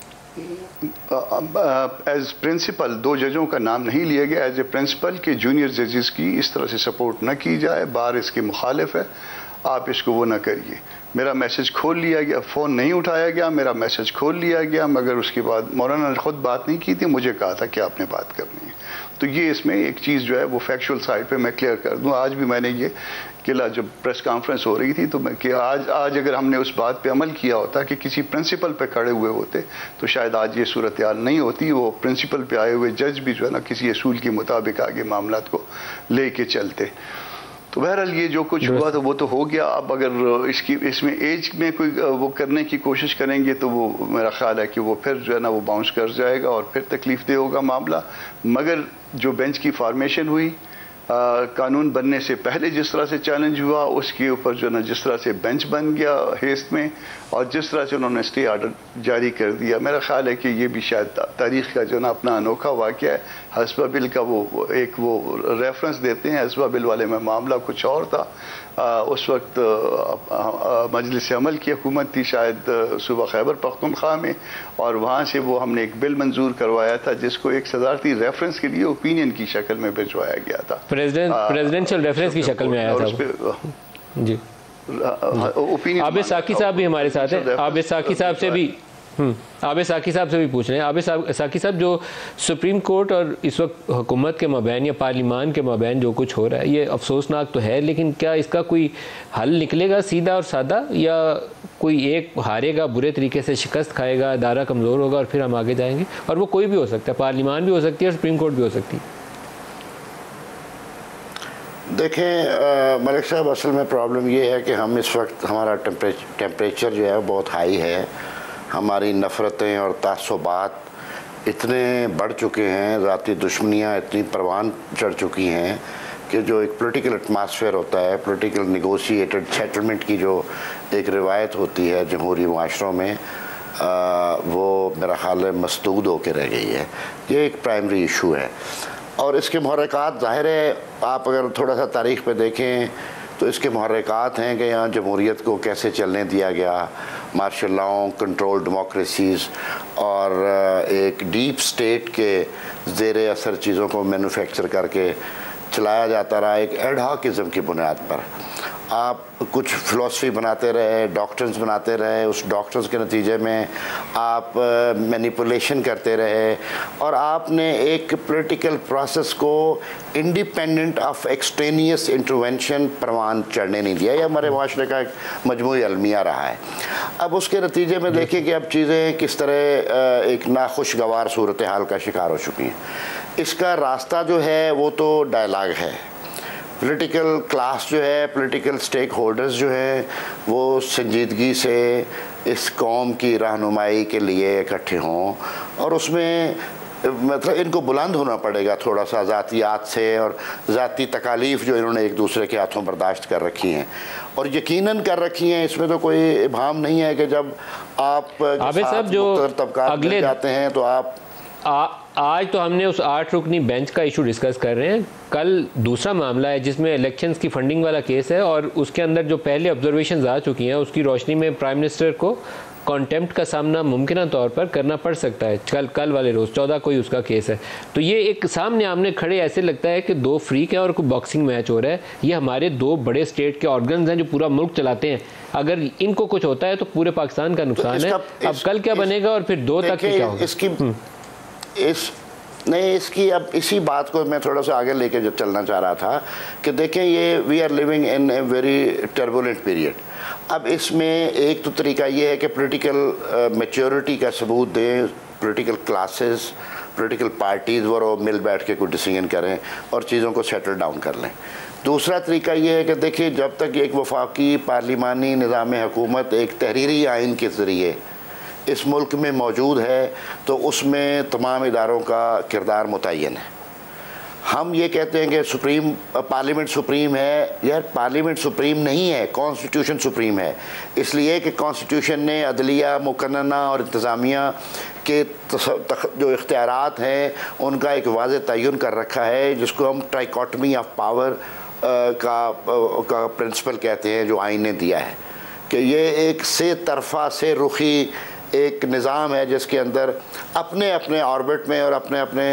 S3: एज प्रिंसिपल दो जजों का नाम नहीं लिया गया। एज ए प्रिंसिपल के जूनियर जजेस की इस तरह से सपोर्ट न की जाए, बार इसके मुखालिफ है, आप इसको वो ना करिए। मेरा मैसेज खोल लिया गया, फ़ोन नहीं उठाया गया, मेरा मैसेज खोल लिया गया, मगर उसके बाद मौलाना ने खुद बात नहीं की थी, मुझे कहा था कि आपने बात करनी है। तो ये इसमें एक चीज़ जो है वो फैक्चुअल साइड पे मैं क्लियर कर दूं। आज भी मैंने ये किला जब प्रेस कॉन्फ्रेंस हो रही थी तो मैं कि आज आज अगर हमने उस बात पे अमल किया होता कि किसी प्रिंसिपल पे खड़े हुए होते तो शायद आज ये सूरत हाल नहीं होती। वो प्रिंसिपल पे आए हुए जज भी जो है ना किसी असूल के मुताबिक आगे मामला को ले के चलते। तो बहरहाल ये जो कुछ हुआ तो वो तो हो गया। अब अगर इसकी इसमें एज में कोई वो करने की कोशिश करेंगे तो वो मेरा ख्याल है कि वो फिर जो है ना वो बाउंस कर जाएगा और फिर तकलीफ दे होगा मामला। मगर जो बेंच की फॉर्मेशन हुई आ, कानून बनने से पहले जिस तरह से चैलेंज हुआ, उसके ऊपर जो ना जिस तरह से बेंच बन गया हेस्ट में, और जिस तरह से उन्होंने स्टे ऑर्डर जारी कर दिया, मेरा ख्याल है कि ये भी शायद तारीख़ का जो ना अपना अनोखा वाक़या है। हस्बा बिल का वो एक वो रेफरेंस देते हैं, हस्बा बिल वाले में मामला कुछ और था। आ, उस वक्त मजलिस अमल की हुकूमत थी शायद सूबा खैबर पख्तूनख्वा में, और वहाँ से वो हमने एक बिल मंजूर करवाया था जिसको एक सदारती रेफरेंस के लिए ओपिनियन की शक्ल में भिजवाया गया था,
S1: प्रेसिडेंट प्रेसिडेंशियल रेफरेंस की शक्ल में आया था जी।
S3: ओपिनियन।
S1: आबिद साकी साहब भी हमारे साथ हैं, आबिद साकी साहब से भी आबिद साकी साहब से भी पूछ रहे हैं। आबिद साकी साहब, जो सुप्रीम कोर्ट और इस वक्त हुकूमत के मबैन या पार्लिमान के मबैन जो कुछ हो रहा है, ये अफसोसनाक तो है, लेकिन क्या इसका कोई हल निकलेगा सीधा और सादा, या कोई एक हारेगा, बुरे तरीके से शिकस्त खाएगा, अदारा कमज़ोर होगा और फिर हम आगे जाएंगे? और वो कोई भी हो सकता है, पार्लिमान भी हो सकती है और सुप्रीम कोर्ट भी हो सकती है।
S6: देखें मलिक साहब, असल में प्रॉब्लम ये है कि हम इस वक्त, हमारा टेम्परेचर जो है बहुत हाई है, हमारी नफ़रतें और तासुबात इतने बढ़ चुके हैं, ज़ाती दुश्मनियाँ इतनी परवान चढ़ चुकी हैं कि जो एक पॉलिटिकल एटमॉस्फेयर होता है, पॉलिटिकल नेगोशिएटेड सेटलमेंट की जो एक रिवायत होती है जमहूरी माशरों में, आ, वो मेरा ख़्याल है मसदूद होकर रह गई है। ये एक प्राइमरी इशू है और इसके महर्रिकात ज़ाहिर है, आप अगर थोड़ा सा तारीख़ पे देखें तो इसके महर्रिकात हैं कि यहाँ जमहूरियत को कैसे चलने दिया गया, मार्शल लॉ, कंट्रोल डेमोक्रेसीज़ और एक डीप स्टेट के ज़ेर असर चीज़ों को मैन्युफैक्चर करके चलाया जाता रहा एक एडहॉकिज़म की बुनियाद पर। आप कुछ फ़िलासफ़ी बनाते रहे, डॉक्ट्रिन्स बनाते रहे, उस डॉक्ट्रिन्स के नतीजे में आप मैनिपुलेशन करते रहे और आपने एक पॉलिटिकल प्रोसेस को इंडिपेंडेंट ऑफ एक्सट्रेनियस इंटरवेंशन परवान चढ़ने नहीं दिया। ये हमारे माशरे का एक मजमूई अलमिया रहा है। अब उसके नतीजे में देखिए कि अब चीज़ें किस तरह एक नाखुशगवार सूरत हाल का शिकार हो चुकी हैं। इसका रास्ता जो है वो तो डायलॉग है। पॉलिटिकल क्लास जो है, पॉलिटिकल स्टेक होल्डर्स जो हैं, वो संजीदगी से इस कौम की रहनुमाई के लिए इकट्ठे हों और उसमें मतलब इनको बुलंद होना पड़ेगा थोड़ा सा ज़ातियात से और ज़ाती तकालीफ जो इन्होंने एक दूसरे के हाथों बर्दाश्त कर रखी हैं और यकीनन कर रखी हैं। इसमें तो कोई इबाम नहीं है कि जब आप
S1: आबिद साहब जो
S6: अगले जाते हैं तो आप
S1: आ, आज तो हमने उस आठ रुकनी बेंच का इशू डिस्कस कर रहे हैं। कल दूसरा मामला है जिसमें इलेक्शंस की फंडिंग वाला केस है और उसके अंदर जो पहले ऑब्जर्वेशंस आ चुकी हैं उसकी रोशनी में प्राइम मिनिस्टर को कॉन्टेम्प्ट का सामना मुमकिन तौर पर करना पड़ सकता है। कल कल वाले रोज़ चौदह कोई उसका केस है। तो ये एक सामने आमने खड़े ऐसे लगता है कि दो फ्रीक हैं और कोई बॉक्सिंग मैच हो रहा है। ये हमारे दो बड़े स्टेट के ऑर्गन्स हैं जो पूरा मुल्क चलाते हैं। अगर इनको कुछ होता है तो पूरे पाकिस्तान का नुकसान तो है। अब कल क्या बनेगा और फिर दो तक क्या होगा?
S6: इसकी इस नहीं इसकी अब इसी बात को मैं थोड़ा सा आगे लेके चलना चाह रहा था कि देखें ये we are living in a very turbulent period. अब इसमें एक तो तरीका ये है कि पॉलिटिकल मैच्योरिटी का सबूत दें, पॉलिटिकल क्लासेस, पॉलिटिकल पार्टीज़ वो मिल बैठ के कोई डिसीजन करें और चीज़ों को सेटल डाउन कर लें। दूसरा तरीका ये है कि देखिए जब तक एक वफाकी पार्लिमानी निज़ाम हुकूमत एक तहरीरी आइन के ज़रिए इस मुल्क में मौजूद है तो उसमें तमाम इदारों का किरदार मुतय्यन है। हम ये कहते हैं कि सुप्रीम पार्लियामेंट सुप्रीम है, यार पार्लियामेंट सुप्रीम नहीं है, कॉन्स्टिट्यूशन सुप्रीम है। इसलिए कि कॉन्स्टिट्यूशन ने अदलिया, मुकन्नना और इंतज़ामिया के जो इख्तियारात हैं उनका एक वाज़ेह तयन कर रखा है जिसको हम ट्राइकॉटमी ऑफ पावर का का प्रिंसिपल कहते हैं, जो आइन ने दिया है कि ये एक से तरफा से रुखी एक निज़ाम है जिसके अंदर अपने अपने ऑर्बिट में और अपने अपने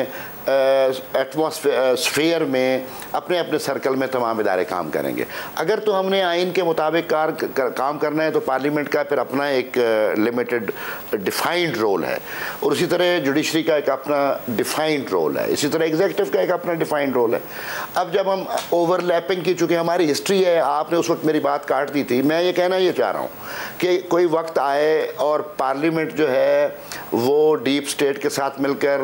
S6: एटमॉस्फेयर में अपने अपने सर्कल में तमाम इदारे काम करेंगे। अगर तो हमने आइन के मुताबिक कार कर, काम करना है तो पार्लियामेंट का फिर अपना एक लिमिटेड डिफाइंड रोल है और उसी तरह जुडिशरी का एक अपना डिफाइंड रोल है, इसी तरह एग्जीक्यूटिव का एक अपना डिफाइंड रोल है। अब जब हम ओवरलैपिंग की, चूँकि हमारी हिस्ट्री है, आपने उस वक्त मेरी बात काट दी थी, मैं ये कहना ये चाह रहा हूँ कि कोई वक्त आए और पार्लियामेंट जो है वो डीप स्टेट के साथ मिलकर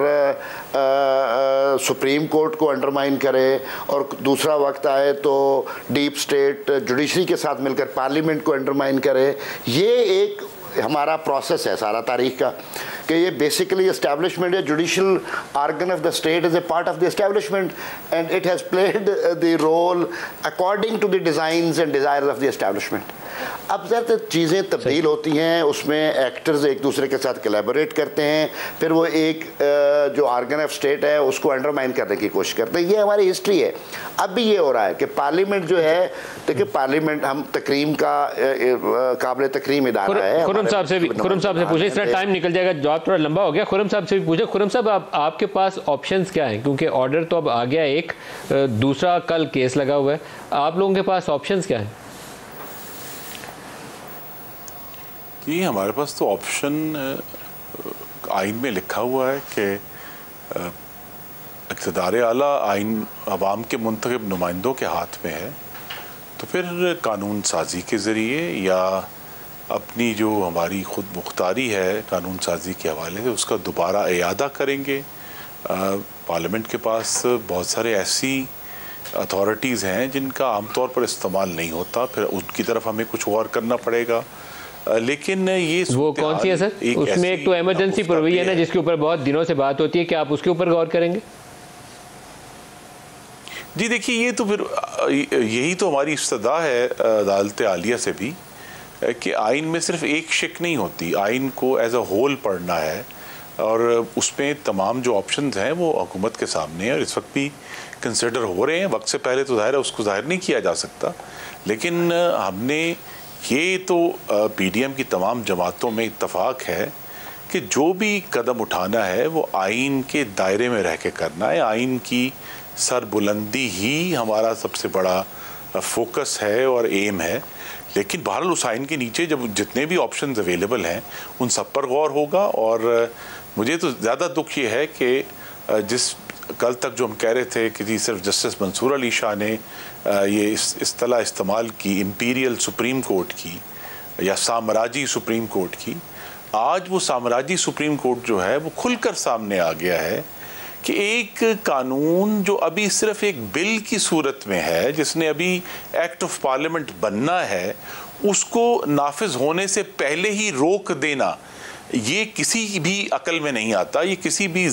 S6: सुप्रीम कोर्ट को अंडरमाइन करे और दूसरा वक्त आए तो डीप स्टेट जुडिशरी के साथ मिलकर पार्लियामेंट को अंडरमाइन करे। ये एक हमारा प्रोसेस है सारा तारीख का कि ये बेसिकली एस्टैब्लिशमेंट है। Judicial organ of the state is a part of the establishment and it has played the role according to the designs and desires of the establishment. अब ज़्यादा चीज़ें तब्दील होती हैं, उसमें एक्टर्स एक दूसरे के साथ कोलैबोरेट करते हैं, फिर वो एक जो आर्गन ऑफ स्टेट है उसको अंडरमाइन करने की कोशिश करते हैं। ये हमारी हिस्ट्री है। अब भी ये हो रहा है कि पार्लियामेंट जो है, देखिए पार्लियामेंट हम तकरीम का काबिल तकरीम इदारा है।
S1: खुरम साहब से भी खुरम साहब से पूछे, इस तरह टाइम निकल जाएगा, जवाब थोड़ा लंबा हो गया। खुरम साहब से भी पूछे, खुरम साहब आप, आपके पास ऑप्शंस क्या हैं? क्योंकि ऑर्डर तो अब आ गया एक, दूसरा कल केस लगा हुआ है, आप लोगों के पास ऑप्शंस क्या हैं?
S2: ये हमारे पास तो ऑप्शन आइन में लिखा हुआ है कि इक़्तिदार आला आइन अवाम के मुंतखब नुमाइंदों के हाथ में है, तो फिर कानून साजी के ज़रिए या अपनी जो हमारी ख़ुद मुख्तारी है कानून साजी के हवाले से उसका दोबारा इयादा करेंगे। पार्लियामेंट के पास बहुत सारे ऐसी अथॉरिटीज़ हैं जिनका आमतौर पर इस्तेमाल नहीं होता, फिर उनकी तरफ हमें कुछ और करना पड़ेगा। लेकिन ये
S1: वो कौन सी है सर? एक उसमें एक तो एमरजेंसी प्रोविजन है, है जिसके ऊपर बहुत दिनों से बात होती है, कि आप उसके ऊपर गौर करेंगे?
S2: जी देखिए, ये तो फिर यही तो हमारी इस्तदा है अदालत आलिया से भी कि आइन में सिर्फ एक शिक नहीं होती, आइन को एज अ होल पढ़ना है और उसमें तमाम जो ऑप्शंस हैं वो हुकूमत के सामने है और इस वक्त भी कंसिडर हो रहे हैं। वक्त से पहले तो ज़ाहिर है उसको ज़ाहिर नहीं किया जा सकता, लेकिन हमने ये तो पीडीएम की तमाम जमातों में इत्तफाक है कि जो भी कदम उठाना है वो आइन के दायरे में रह के करना है। आइन की सरबुलंदी ही हमारा सबसे बड़ा फोकस है और एम है, लेकिन बहरहाल उस आइन के नीचे जब जितने भी ऑप्शंस अवेलेबल हैं उन सब पर गौर होगा। और मुझे तो ज़्यादा दुख ये है कि जिस कल तक जो हम कह रहे थे कि सिर्फ जस्टिस मंसूर अली शाह ने ये इस इस्तेलाह इस्तेमाल की इम्पीरियल सुप्रीम कोर्ट की या साम्राजी सुप्रीम कोर्ट की, आज वो साम्राजी सुप्रीम कोर्ट जो है वो खुलकर सामने आ गया है कि एक कानून जो अभी सिर्फ एक बिल की सूरत में है, जिसने अभी एक्ट ऑफ पार्लियामेंट बनना है, उसको नाफिज होने से पहले ही रोक देना, ये किसी भी अकल में नहीं आता, ये किसी भी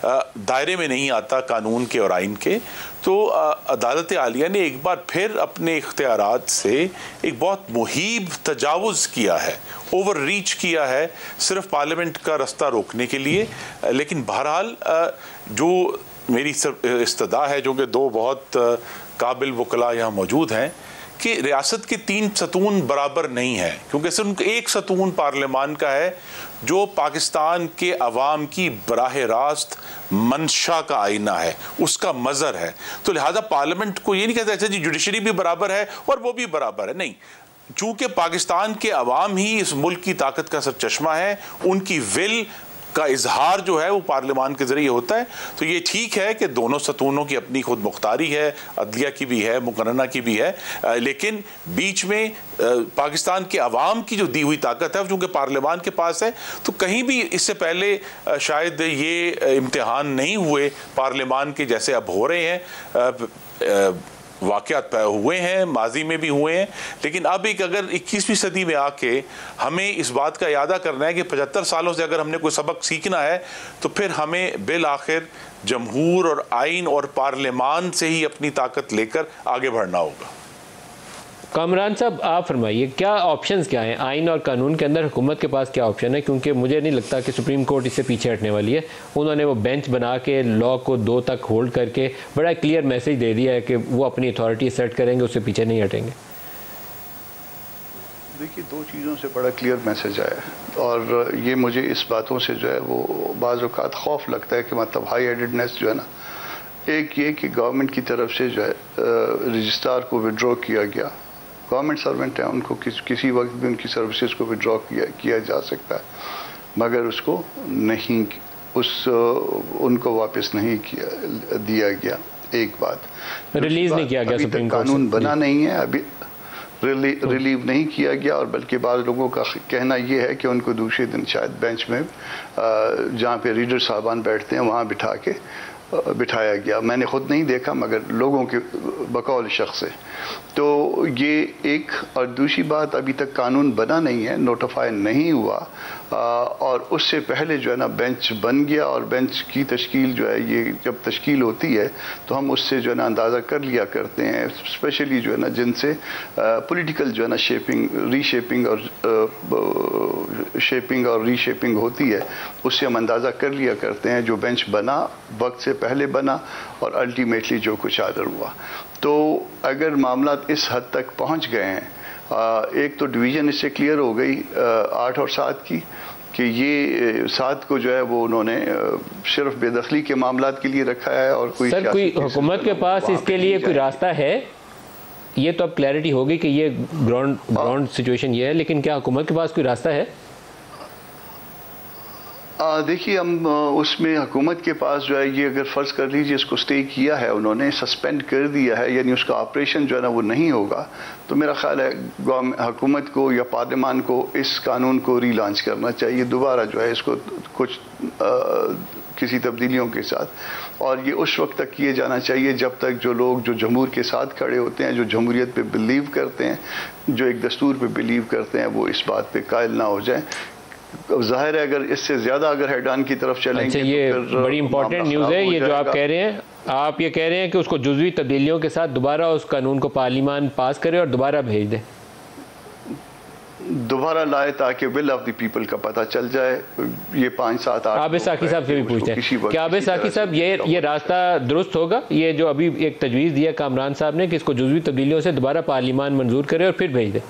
S2: दायरे में नहीं आता कानून के और आइन के। तो अदालत आलिया ने एक बार फिर अपने इख्तियारात से एक बहुत मुहीब तजावुज़ किया है, ओवर रीच किया है सिर्फ पार्लियामेंट का रास्ता रोकने के लिए। लेकिन बहरहाल जो मेरी इस्तदा है, जो कि दो बहुत काबिल वकला यहाँ मौजूद हैं, कि रियासत के तीन सतून बराबर नहीं है, क्योंकि सिर्फ एक सतून पार्लियामान का है जो पाकिस्तान के अवाम की बराह रास्त मंशा का आईना है, उसका मज़र है। तो लिहाजा पार्लियामेंट को ये नहीं कहते अच्छा जी जुडिशरी भी बराबर है और वो भी बराबर है, नहीं, चूँकि पाकिस्तान के अवाम ही इस मुल्क की ताकत का सरचश्मा है, उनकी विल का इजहार जो है वो पार्लियामान के ज़रिए होता है। तो ये ठीक है कि दोनों सतूनों की अपनी खुद मुख्तारी है, अदलिया की भी है, मुकर्रना की भी है, लेकिन बीच में पाकिस्तान के अवाम की जो दी हुई ताकत है चूँकि पार्लियामान के पास है, तो कहीं भी इससे पहले शायद ये इम्तिहान नहीं हुए पार्लियामान के जैसे अब हो रहे हैं। वाक़यात हुए हैं, माजी में भी हुए हैं, लेकिन अब एक अगर इक्कीसवीं सदी में आके हमें इस बात का यादा करना है कि पचहत्तर सालों से अगर हमने कोई सबक सीखना है तो फिर हमें बिल आखिर जमहूर और आइन और पार्लियामान से ही अपनी ताकत लेकर आगे बढ़ना होगा।
S1: कामरान साहब, आप फरमाइए क्या ऑप्शंस क्या हैं आइन और कानून के अंदर, हुकूमत के पास क्या ऑप्शन है? क्योंकि मुझे नहीं लगता कि सुप्रीम कोर्ट इससे पीछे हटने वाली है। उन्होंने वो बेंच बना के लॉ को दो तक होल्ड करके बड़ा क्लियर मैसेज दे दिया है कि वो अपनी अथॉरिटी सेट करेंगे, उससे पीछे नहीं हटेंगे।
S3: देखिए, दो चीज़ों से बड़ा क्लियर मैसेज आया है और ये मुझे इस बातों से जो है वो बाज़ औक़ात खौफ लगता है कि मतलब हाई हेडेडनेस जो है ना, एक ये कि गवर्नमेंट की तरफ से जो है रजिस्ट्रार को विड्रॉ किया गया, गवर्नमेंट सर्वेंट है, उनको किस, किसी वक्त भी उनकी सर्विसेज को विड्रॉ किया किया जा सकता है, मगर उसको नहीं उस उनको वापस नहीं किया दिया गया। एक बात,
S1: रिलीज नहीं किया गया,
S3: अभी तक कानून बना नहीं है, अभी रिली, रिलीव नहीं किया गया और बल्कि बाद लोगों का कहना ये है कि उनको दूसरे दिन शायद बेंच में जहाँ पे रीडर साहबान बैठते हैं वहाँ बिठा के बिठाया गया। मैंने खुद नहीं देखा मगर लोगों के बकौल शख्स है। तो ये एक, और दूसरी बात, अभी तक कानून बना नहीं है, नोटिफाई नहीं हुआ आ, और उससे पहले जो है ना बेंच बन गया और बेंच की तश्कील जो है, ये जब तश्कील होती है तो हम उससे जो है ना अंदाज़ा कर लिया करते हैं, स्पेशली जो है ना जिनसे पॉलिटिकल जो है ना शेपिंग रीशेपिंग और आ, शेपिंग और रीशेपिंग होती है, उससे हम अंदाज़ा कर लिया करते हैं जो बेंच बना वक्त से पहले बना और अल्टीमेटली जो कुछ आदर हुआ। तो अगर मामला इस हद तक पहुंच गए हैं, आ, एक तो डिवीज़न इससे क्लियर हो गई आठ और सात की कि ये सात को जो है वो उन्होंने सिर्फ बेदखली के मामलात के लिए रखा है और कोई
S1: सर कोई हुकूमत के पास इसके लिए कोई रास्ता है? ये तो अब क्लैरिटी होगी कि ये ग्राउंड ग्राउंड सिचुएशन ये है, लेकिन क्या हुकूमत के पास कोई रास्ता है?
S3: देखिए, हम उसमें हुकूमत के पास जो है ये अगर फ़र्ज़ कर लीजिए इसको स्टे किया है, उन्होंने सस्पेंड कर दिया है, यानी उसका ऑपरेशन जो है ना वो नहीं होगा, तो मेरा ख्याल है हुकूमत को या पार्लियामान को इस कानून को रीलॉन्च करना चाहिए दोबारा जो है इसको कुछ आ, किसी तब्दीलियों के साथ। और ये उस वक्त तक किए जाना चाहिए जब तक जो लोग जो जमहूर के साथ खड़े होते हैं, जो जमहूरियत पे बिलीव करते हैं, जो एक दस्तूर पे बिलीव करते हैं, वो इस बात पे कायल ना हो जाए। जाहिर है अगर इससे ज़्यादा अगर हैडान की तरफ चलेंगे
S1: अच्छा, ये
S3: तो फिर
S1: बड़ी इंपॉर्टेंट न्यूज़ है ये जो आप कह रहे हैं। आप ये कह रहे हैं कि उसको जुज़वी तब्दीलियों के साथ दोबारा उस कानून को पार्लियामान पास करे और दोबारा भेज दे, दोबारा
S3: लाए, ताकि विल ऑफ द पीपल का पता चल जाए। ये पाँच सात आठ
S1: आबिद साकी साहब से भी पूछते हैं कि आबिद साकी साहब ये ये रास्ता दुरुस्त होगा, ये जो अभी एक तजवीज़ दिया कामरान साहब ने कि इसको जुज़वी तब्दीलियों से दोबारा पार्लियामान मंजूर करे और फिर भेज दे?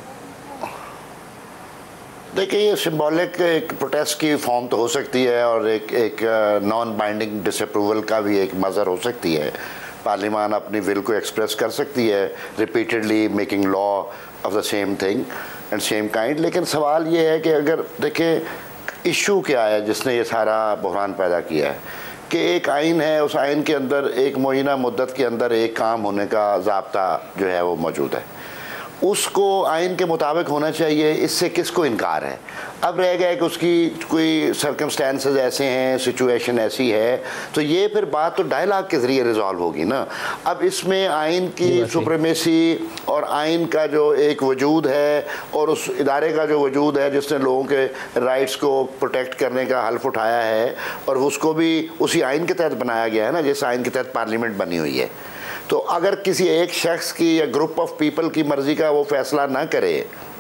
S6: देखिए, ये सिंबॉलिक एक प्रोटेस्ट की फॉर्म तो हो सकती है और एक एक नॉन बाइंडिंग डिसअप्रूवल का भी एक मज़र हो सकती है। पार्लियामान अपनी विल को एक्सप्रेस कर सकती है repeatedly making law of the same thing and same kind. लेकिन सवाल ये है कि अगर देखें इशू क्या है जिसने ये सारा बहरान पैदा किया है कि एक आइन है, उस आइन के अंदर एक मुय्यना मुद्दत के अंदर एक काम होने का ज़ाब्ता जो है वो मौजूद है, उसको आइन के मुताबिक होना चाहिए। इससे किसको इनकार है? अब रह गया कि उसकी कोई सर्कमस्टेंसेस ऐसे हैं, सिचुएशन ऐसी है, तो ये फिर बात तो डायलॉग के ज़रिए रिजॉल्व होगी ना। अब इसमें आइन की सुप्रीमेसी और आइन का जो एक वजूद है और उस इदारे का जो वजूद है जिसने लोगों के राइट्स को प्रोटेक्ट करने का हल्फ उठाया है और उसको भी उसी आइन के तहत बनाया गया है ना, जिस आइन के तहत पार्लियामेंट बनी हुई है। तो अगर किसी एक शख्स की या ग्रुप ऑफ पीपल की मर्ज़ी का वो फैसला ना करे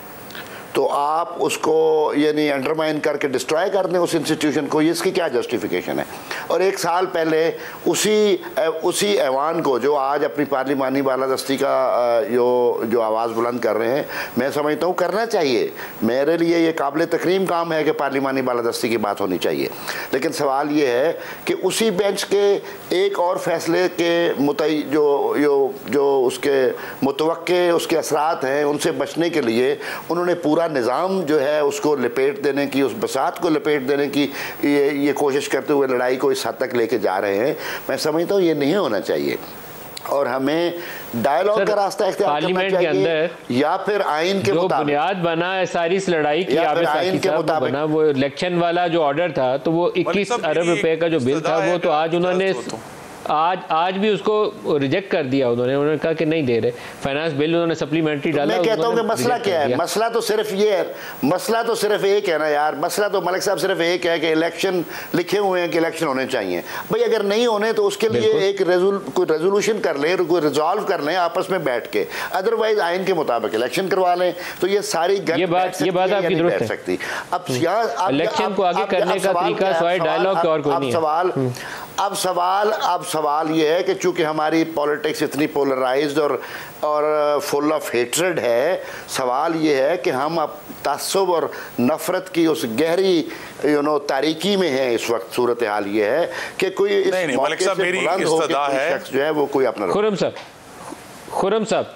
S6: तो आप उसको यानी अंडरमाइन करके डिस्ट्रॉय कर दें उस इंस्टीट्यूशन को, इसकी क्या जस्टिफिकेशन है? और एक साल पहले उसी उसी ऐवान को जो आज अपनी पार्लिमानी बालादस्ती का जो जो आवाज़ बुलंद कर रहे हैं, मैं समझता हूँ करना चाहिए। मेरे लिए ये काबिल तकरीम काम है कि पार्लिमानी बालादस्ती की बात होनी चाहिए। लेकिन सवाल ये है कि उसी बेंच के एक और फैसले के मुतई जो जो जो उसके मुतवक्के उसके असरात हैं, उनसे बचने के लिए उन्होंने पूरा निज़ाम जो है उसको लपेट देने की, उस बसात को लपेट देने की ये ये कोशिश करते हुए लड़ाई को इस हद तक लेके जा रहे हैं। मैं समझता हूँ ये नहीं होना चाहिए और हमें डायलॉग का रास्ता इख्तियार करना चाहिए या फिर आइन के मुताबिक
S1: बुनियाद बना है सारी इस लड़ाई की। आइन के मुताबिक बना वो इलेक्शन वाला जो ऑर्डर था, तो वो इक्कीस अरब रुपए का जो बिल था वो तो आज उन्होंने आज आज भी उसको रिजेक्ट कर दिया उन्होंने। उन्होंने कहा कि नहीं दे रहे, फाइनेंस बिल उन्होंने सप्लीमेंट्री डाला।
S6: मैं कहता हूँ कि मसला क्या है? मसला तो सिर्फ ये है, मसला तो सिर्फ एक है ना यार, मसला तो मलिक साहब सिर्फ एक है कि इलेक्शन लिखे हुए हैं कि इलेक्शन होने चाहिए। भाई अगर नहीं होने तो उसके लिए एक कोई रेजोल्यूशन कर लें, कोई रिजॉल्व कर लें आपस में बैठ के, अदरवाइज आइन के मुताबिक इलेक्शन करवा लें। तो ये सारी
S1: ये बात ये बात आपकी दुरुस्त है सकती।
S6: अब यहाँ
S1: इलेक्शन को आगे करने का तरीका सवाल डायलॉग और कोई नहीं है।
S6: सवाल अब सवाल अब सवाल ये है कि चूंकि हमारी पॉलिटिक्स इतनी पोलराइज्ड और और फुल ऑफ हेट्रेड है, सवाल ये है कि हम अब तअस्सुब और नफरत की उस गहरी यू नो तारीकी में है। इस वक्त सूरत हाल ये है कि कोई इस
S2: नहीं, नहीं,
S6: मौके से बुलंद हो के कोई शख्स जो है वो कोई अपना
S1: खुर्रम साहब खुर्रम साहब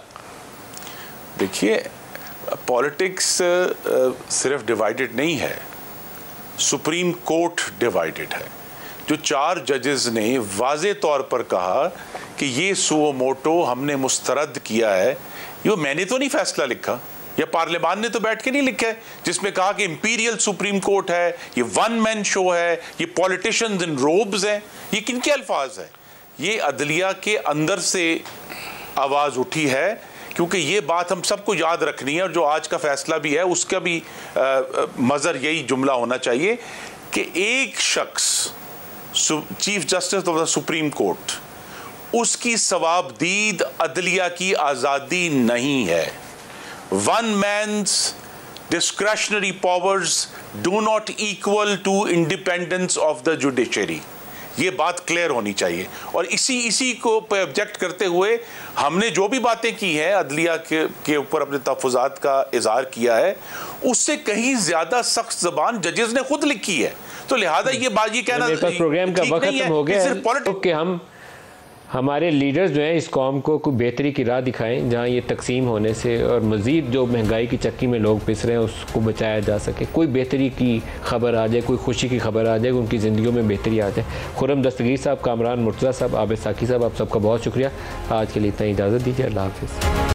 S2: देखिए, पॉलिटिक्स सिर्फ डिवाइडेड नहीं है, सुप्रीम कोर्ट डिवाइडेड है। जो चार जजेस ने वाज़े तौर पर कहा कि ये सुओ मोटो हमने मुस्तरद किया है, ये मैंने तो नहीं फैसला लिखा, या पार्लियामान ने तो बैठ के नहीं लिखा है, जिसमें कहा कि इंपीरियल सुप्रीम कोर्ट है, ये वन मैन शो है, ये पॉलिटिशियंस इन रोब्स हैं। ये किनके अल्फाज है? ये अदलिया के अंदर से आवाज़ उठी है, क्योंकि ये बात हम सबको याद रखनी है और जो आज का फैसला भी है उसका भी मज़र यही जुमला होना चाहिए कि एक शख्स chief justice of the supreme court, उसकी सवाबदीद अदलिया की आज़ादी नहीं है। One man's discretionary powers do not equal to independence of the judiciary. ये बात क्लियर होनी चाहिए। और इसी इसी को पे ऑब्जेक्ट करते हुए हमने जो भी बातें की हैं अदलिया के के ऊपर अपने तहफ़्फ़ुज़ात का इज़हार किया है, उससे कहीं ज़्यादा सख्त ज़बान जजेस ने खुद लिखी है। तो लिहाजा ये बात ये कहना
S1: प्रोग्राम का वक्त खत्म हो गया है कि हम हमारे लीडर्स जो हैं इस कौम को कोई बेहतरी की राह दिखाएं जहां ये तकसीम होने से और मज़ीद जो महंगाई की चक्की में लोग पिस रहे हैं उसको बचाया जा सके। कोई बेहतरी की खबर आ जाए, कोई खुशी की खबर आ जाए, उनकी ज़िंदगियों में बेहतरी आ जाए। खुर्रम दस्तगीर साहब, कामरान मुर्तज़ा साहब, आबिद साकी साहब, आप सबका बहुत शुक्रिया। आज के लिए इतना इजाज़त दीजिए। अल्लाह हाफ़िज़।